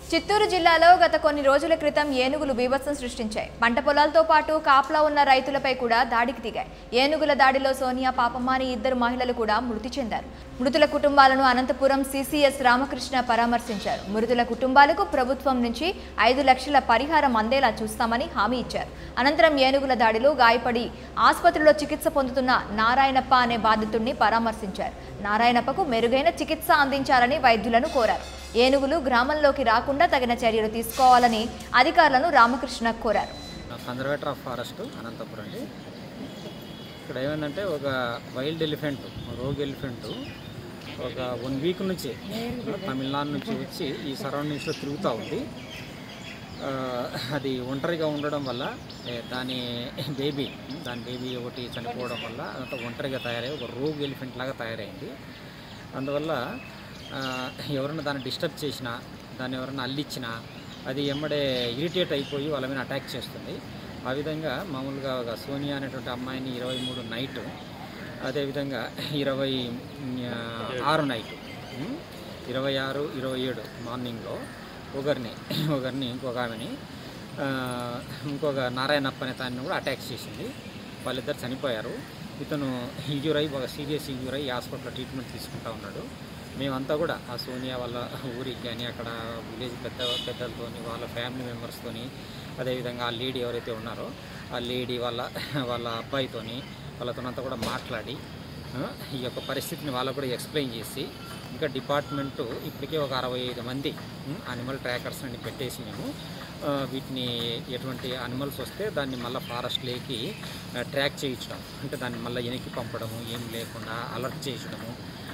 చిత్తూరు జిల్లాలో గత కొన్ని రోజుల క్రితం ఏనుగులు బీభత్సం సృష్టించాయి. పంట పొలాలతో పాటు కాపలా ఉన్న రైతులపై కూడా దాడికి దిగాయి. ఏనుగుల దాడిలో సోనియా, పాపమ్మ అని ఇద్దరు మహిళలు కూడా మృతి చెందారు. మృతుల కుటుంబాలను అనంతపురం సిసిఎస్ రామకృష్ణ పరామర్శించారు. మృతుల కుటుంబాలకు ప్రభుత్వం నుంచి 5 లక్షల పరిహారం అందేలా చూస్తామని హామీ ఇచ్చారు. అనంతరం ఏనుగుల దాడిలో గాయపడి ఆసుపత్రిలో చికిత్స పొందుతున్న నారాయణప్ప అనే బాధితుడిని పరామర్శించారు. నారాయణప్పకు మెరుగైన చికిత్స అందించాలని వైద్యులను కోరారు. ఏనుగులు గ్రామంలోకి రాకుండా తగిన చర్యలు తీసుకోవాలని అధికారులను రామకృష్ణ కోరారు. కన్జర్వేటర్ ఆఫ్ ఫారెస్ట్ అనంతపురం అండి. ఇక్కడ ఏమైందంటే ఒక వైల్డ్ ఎలిఫెంట్, రోగ్ ఎలిఫెంట్ ఒక 1 వీక్ నుంచి తమిళనాడు నుంచి వచ్చి ఈ సరౌండింగ్స్లో తిరుగుతూ ఉంది. అది ఒంటరిగా ఉండడం వల్ల దాని బేబీ ఒకటి చనిపోవడం వల్ల అదంతా ఒంటరిగా తయారై ఒక రోగ్ ఎలిఫెంట్ లాగా తయారైంది. అందువల్ల ఎవరైనా దాన్ని డిస్టర్బ్ చేసినా, దాన్ని ఎవరైనా అల్లిచ్చినా అది ఎమ్మడే ఇరిటేట్ అయిపోయి వాళ్ళ మీద అటాక్ చేస్తుంది. ఆ విధంగా మామూలుగా ఒక సోనియా అనేటువంటి అమ్మాయిని 23 నైట్, అదేవిధంగా 26 నైట్, 26, 27 మార్నింగ్లో ఒకరిని ఇంకొక ఆమెని ఇంకొక నారాయణప్ప అనే తాన్ని కూడా అటాక్ చేసింది. వాళ్ళిద్దరు చనిపోయారు. ఇతను ఇంజ్యూర్ అయ్యి, ఒక సీరియస్ ఇంజ్యూర్ అయ్యి హాస్పిటల్లో ట్రీట్మెంట్ తీసుకుంటూ ఉన్నాడు. మేమంతా కూడా ఆ సోనియా వాళ్ళ ఊరికి కానీ అక్కడ విలేజ్ పెద్దలతో, వాళ్ళ ఫ్యామిలీ మెంబర్స్తోని, అదేవిధంగా ఆ లేడీ ఎవరైతే ఉన్నారో ఆ లేడీ వాళ్ళ అబ్బాయితోని వాళ్ళతోనంతా కూడా మాట్లాడి ఈ యొక్క పరిస్థితిని వాళ్ళకు కూడా ఎక్స్ప్లెయిన్ చేసి, ఇంకా డిపార్ట్మెంటు ఇప్పటికే ఒక 65 మంది అనిమల్ ట్రాకర్స్ అని పెట్టేసి మేము వీటిని ఎటువంటి అనిమల్స్ వస్తే దాన్ని మళ్ళీ ఫారెస్ట్లోకి ట్రాక్ చేయించడం, అంటే దాన్ని మళ్ళీ వెనక్కి పంపడము, ఏం లేకుండా అలర్ట్ చేయించడము,